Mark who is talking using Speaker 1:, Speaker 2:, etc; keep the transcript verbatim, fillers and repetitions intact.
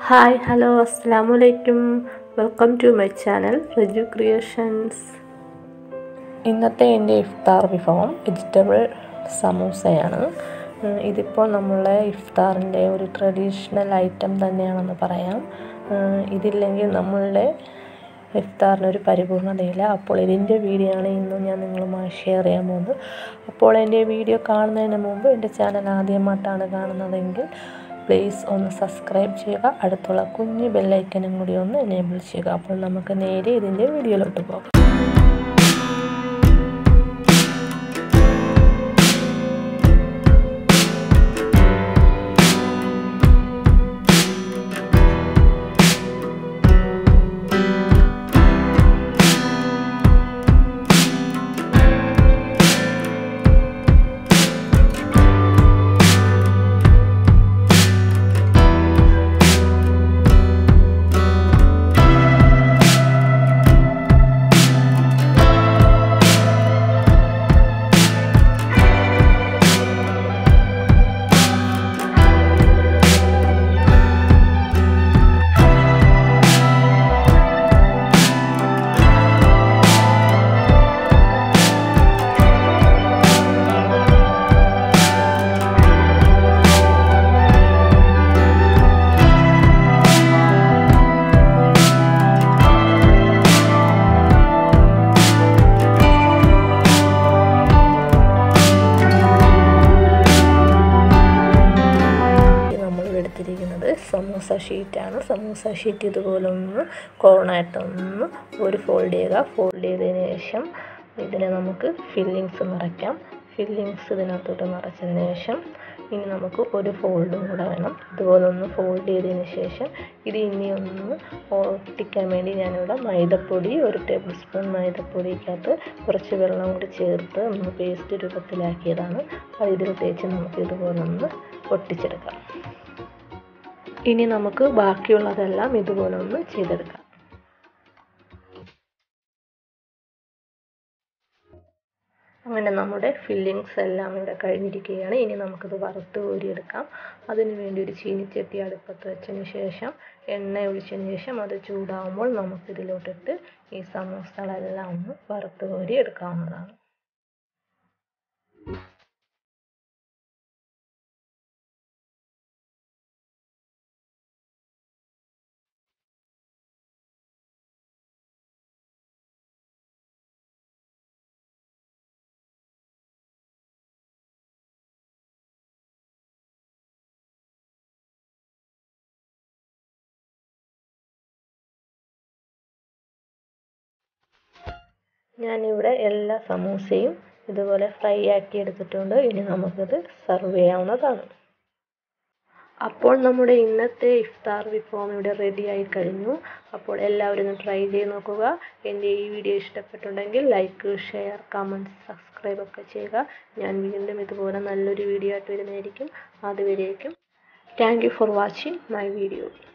Speaker 1: Hi, hello, assalamu alaikum. Welcome to my channel, Raju Creations. ഇന്നത്തെ എൻ്റെ ഇഫ്താർ വിഭവം vegetable സമൂസയാണ്. ഇതിപ്പോൾ നമ്മളെ ഇഫ്താറിൻ്റെ ഒരു ട്രഡീഷണൽ ഐറ്റം തന്നെയാണെന്ന് പറയാം. ഇതില്ലെങ്കിൽ നമ്മളുടെ ഇഫ്താറിനൊരു പരിപൂർണതയില്ല. അപ്പോൾ ഇതിൻ്റെ വീഡിയോ ആണ് ഇന്ന് ഞാൻ നിങ്ങളുമായി ഷെയർ ചെയ്യാൻ പോകുന്നത്. അപ്പോൾ എൻ്റെ വീഡിയോ കാണുന്നതിന് മുമ്പ് എൻ്റെ ചാനൽ ആദ്യമായിട്ടാണ് കാണുന്നതെങ്കിൽ പ്ലീസ് ഒന്ന് സബ്സ്ക്രൈബ് ചെയ്യുക. അടുത്തുള്ള കുഞ്ഞ് ബെല്ലൈക്കനും കൂടി ഒന്ന് എനേബിൾ ചെയ്യുക. അപ്പോൾ നമുക്ക് നേരെ ഇതിൻ്റെ വീഡിയോയിലോട്ട് പോകാം. സമൂസ ഷീറ്റാണ്. സമൂസ ഷീറ്റ് ഇതുപോലെ ഒന്ന് കോർണായിട്ടൊന്ന് ഒരു ഫോൾഡ് ചെയ്യുക. ഫോൾഡ് ചെയ്തതിന് ശേഷം ഇതിനെ നമുക്ക് ഫില്ലിങ്സ് നിറയ്ക്കാം. ഫില്ലിങ്സ് ഇതിനകത്തോട്ട് നിറച്ചതിന് ശേഷം ഇനി നമുക്ക് ഒരു ഫോൾഡും കൂടെ വേണം. ഇതുപോലെ ഒന്ന് ഫോൾഡ് ചെയ്തതിന് ശേഷം ഇത് ഇനി ഒന്ന് ഒട്ടിക്കാൻ വേണ്ടി ഞാനിവിടെ മൈദപ്പൊടി ഒരു ടേബിൾ സ്പൂൺ മൈദപ്പൊടിക്കകത്ത് കുറച്ച് വെള്ളം കൂടി ചേർത്ത് ഒന്ന് പേസ്റ്റ് രൂപത്തിലാക്കിയതാണ്. അത് ഇതിൽ തേച്ച് നമുക്ക് ഇതുപോലെ ഒന്ന് ഒട്ടിച്ചെടുക്കാം. ഇനി നമുക്ക് ബാക്കിയുള്ളതെല്ലാം ഇതുപോലെ ഒന്ന് ചെയ്തെടുക്കാം. അങ്ങനെ നമ്മുടെ ഫില്ലിങ്സ് എല്ലാം ഇവിടെ കഴിഞ്ഞിരിക്കുകയാണ്. ഇനി നമുക്കിത് വറുത്ത് കോരിയെടുക്കാം. അതിനു വേണ്ടി ഒരു ചീനിച്ചട്ടി അടുപ്പത്ത് വെച്ചതിന് ശേഷം എണ്ണ ഒഴിച്ചതിന് ശേഷം അത് ചൂടാകുമ്പോൾ നമുക്കിതിലോട്ടിട്ട് ഈ സമൂസകളെല്ലാം ഒന്ന് വറുത്ത് കോരി എടുക്കാവുന്നതാണ്. ഞാനിവിടെ എല്ലാ സമൂസയും ഇതുപോലെ ഫ്രൈ ആക്കി എടുത്തിട്ടുണ്ട്. ഇനി നമുക്കത് സെർവ് ചെയ്യാവുന്നതാണ്. അപ്പോൾ നമ്മുടെ ഇന്നത്തെ ഇഫ്താർ വിഭവം ഇവിടെ റെഡി ആയി കഴിഞ്ഞു. അപ്പോൾ എല്ലാവരും ഒന്ന് ട്രൈ ചെയ്ത് നോക്കുക. എൻ്റെ ഈ വീഡിയോ ഇഷ്ടപ്പെട്ടുണ്ടെങ്കിൽ ലൈക്ക്, ഷെയർ, കമൻറ്റ്, സബ്സ്ക്രൈബ് ഒക്കെ ചെയ്യുക. ഞാൻ വീണ്ടും ഇതുപോലെ നല്ലൊരു വീഡിയോ ആയിട്ട് വരുന്നതായിരിക്കും. അതുവരേക്കും thank you for watching my video.